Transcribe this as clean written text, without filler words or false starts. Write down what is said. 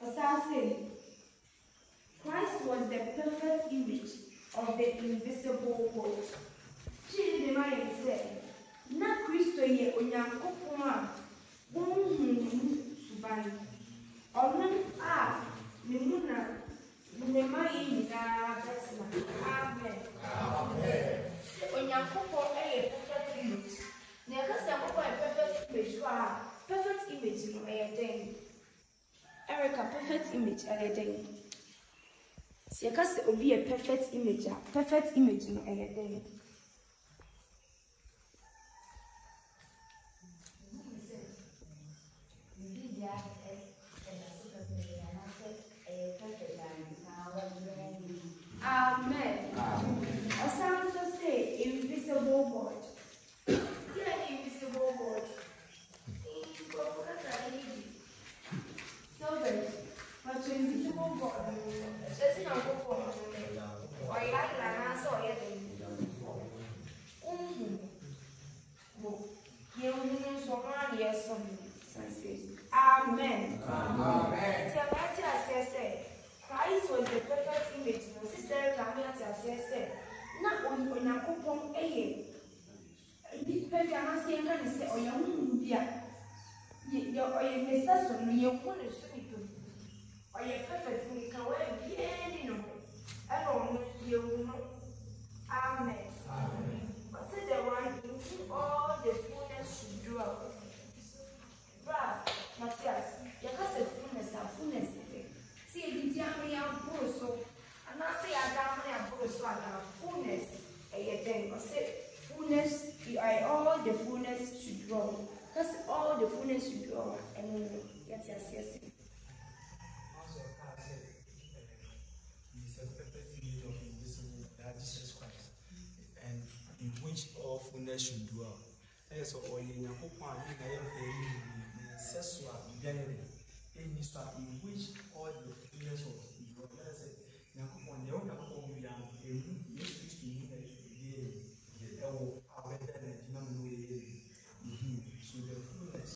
Osei, Christ was the perfect image of the invisible God. She reminded said, "Na Christo ye onyankopon unhu suban. Ono memuna nemai na besna." Amen. Amen. Onyankopon perfect image. Na yakasa perfect image perfect image no den. Erica, perfect image den. Si yakasa obi a perfect image no den. Amen. Osei also say invisible God. Yeah, invisible God. So then, but invisible God. Just in our book, or like an answer, or yet. You know, so many years from Amen. Amen. Christ was the perfect image. Sister Camilla said, "Na onyankopon eye. Di pega na se nka ne se oyahu bia. Ye oye necessary no ye hu ne so nipa. Oye perfect ni ka wa bia ni no. Eno no ye hu no. Amen. Amen. But say the one in whom all the fullness should dwell." Brad, Matthias, you have the fullness. See, the Diamond and Bonsu, and I say I Diamond and Bonsu and fullness. I say fullness, all the fullness should draw. That's all the fullness should draw. And yes. Also, I said, he's a perfect image of invisible God, Jesus Christ, and in which all fullness should dwell. And so, all in your coupon, sexual in which all the fullness of God.